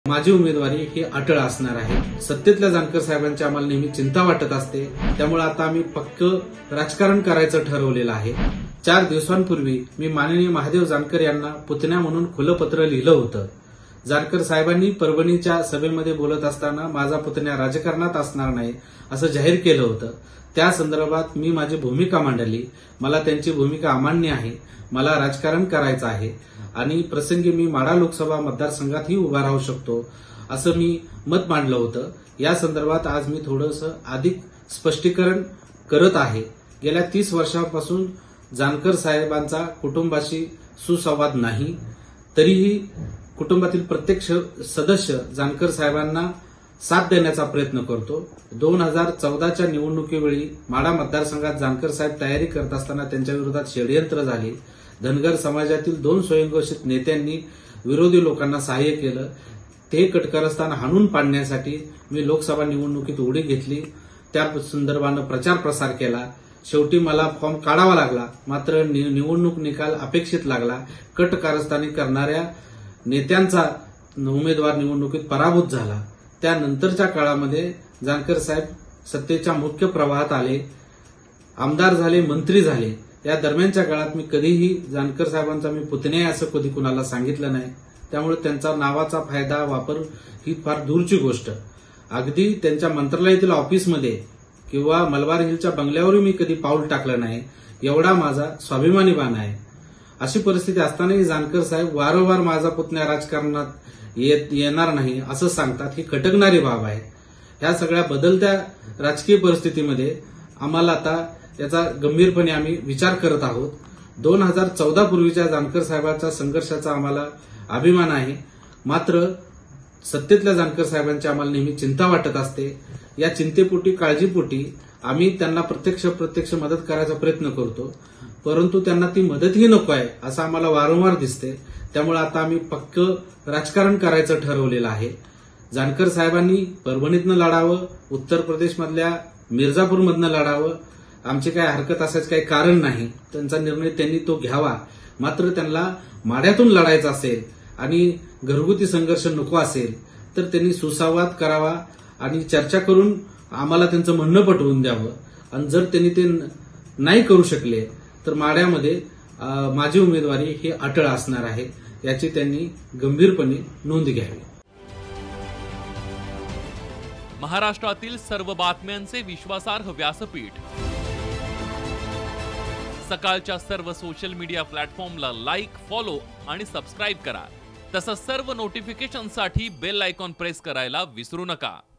माझी उमेदवारी ही अटळ असणार आहे। सत्तेतल्या जानकर साहेबांची आम्हाला नेहमी चिंता वाटत असते, त्यामुळे आता आम्ही पक्क राजकारण करायचं ठरवलेलं आहे। 4 दिवसांपूर्वी मी माननीय महादेव जानकर यांना पुतण्या म्हणून खुलं पत्र लिहिलं होतं। जानकर साहेबांनी परभणीच्या सभेमध्ये बोलत असताना माझा पुतण्या राजकारणात असणार नाही असं जाहीर केलं होतं। त्या संदर्भात मी माझी भूमिका मांडली। मला त्यांची भूमिका अमान्य आहे। मला राजकारण करायचं आहे आणि प्रसंगी मी माढा लोकसभा मतदारसंघातही उभा राहू शकतो असं मी मत मांडलं होतं। या संदर्भात आज मी थोडंसं अधिक स्पष्टीकरण करत आहे। गेल्या 30 वर्षांपासून जानकर साहेबांचा कुटुंबाशी सुसंवाद नाही, तरीही कुटुंबातील प्रत्येक सदस्य जानकर साहेबांना साथ देण्याचा प्रयत्न करतो। 2014च्या निवडणुकीवेळी माढा मतदारसंघात जानकर साहेब तयारी करत असताना त्यांच्या विरोधात षडयंत्र झाले। धनगर समाजातील 2 स्वयंघोषित नेत्यांनी विरोधी लोकांना सहाय्य केलं। ते कटकारस्थान हाणून पाडण्यासाठी मी लोकसभा निवडणुकीत उडी घेतली। त्या संदर्भानं प्रचार प्रसार केला। शेवटी मला फॉर्म काढावा लागला, मात्र निवडणूक निकाल अपेक्षित लागला। कटकारस्थानी करणाऱ्या नेत्यांचा उमेदवार निवडणुकीत पराभूत झाला। त्यानंतरच्या काळामध्ये जानकर साहेब सत्तेच्या मुख्य प्रवाहात आले, आमदार झाले, मंत्री झाले। या दरम्यानच्या काळात मी कधीही जानकर साहेबांचा मी पुतण्या असं कधी कुणाला सांगितलं नाही। त्यामुळे त्यांचा नावाचा फायदा वापर ही फार दूरची गोष्ट। अगदी त्यांच्या मंत्रालयातील ऑफिसमध्ये किंवा मलबार हिलच्या बंगल्यावरही मी कधी पाऊल टाकलं नाही, एवढा माझा स्वाभिमानी बाण आहे। अशी परिस्थिती असतानाही जानकर साहेब वारंवार माझा पुतण्या राजकारणात येणार नाही असं सांगतात, ही खटकणारी बाब आहे। ह्या सगळ्या बदलत्या राजकीय परिस्थितीमध्ये आम्हाला आता याचा गंभीरपणे आम्ही विचार करत आहोत। 2014 पूर्वीच्या जानकर साहेबांच्या संघर्षाचा आम्हाला अभिमान आहे, मात्र सत्तेतल्या जानकर साहेबांची आम्हाला नेहमी चिंता वाटत असते। या चिंतेपोटी, काळजीपोटी आम्ही त्यांना प्रत्यक्ष मदत करायचा प्रयत्न करतो, परंतु त्यांना ती मदतही नको आहे असं आम्हाला वारंवार दिसते। त्यामुळे आता आम्ही पक्क राजकारण करायचं ठरवलेलं आहे। जानकर साहेबांनी परभणीतनं लढावं, उत्तर प्रदेशमधल्या मिर्झापूरमधनं लढावं, आमची काय हरकत असायचं काही कारण नाही। त्यांचा निर्णय त्यांनी तो घ्यावा, मात्र त्यांना माढ्यातून लढायचं असेल आणि घरगुती संघर्ष नको असेल तर त्यांनी सुसंवाद करावा आणि चर्चा करून आम्हाला त्यांचं म्हणणं पटवून द्यावं। आणि जर त्यांनी ते नाही करू शकले तर माढ्यामध्ये माझी उमेदवारी ही अटळ असणार आहे, याची त्यांनी गंभीरपणे नोंद घ्यावी। महाराष्ट्रातील सर्व बातम्यांचे विश्वासार्ह व्यासपीठ, सकाळच्या सर्व सोशल मीडिया प्लॅटफॉर्मला लाईक, फॉलो आणि सबस्क्राईब करा। तसंच सर्व नोटिफिकेशनसाठी बेल आयकॉन प्रेस करायला विसरू नका।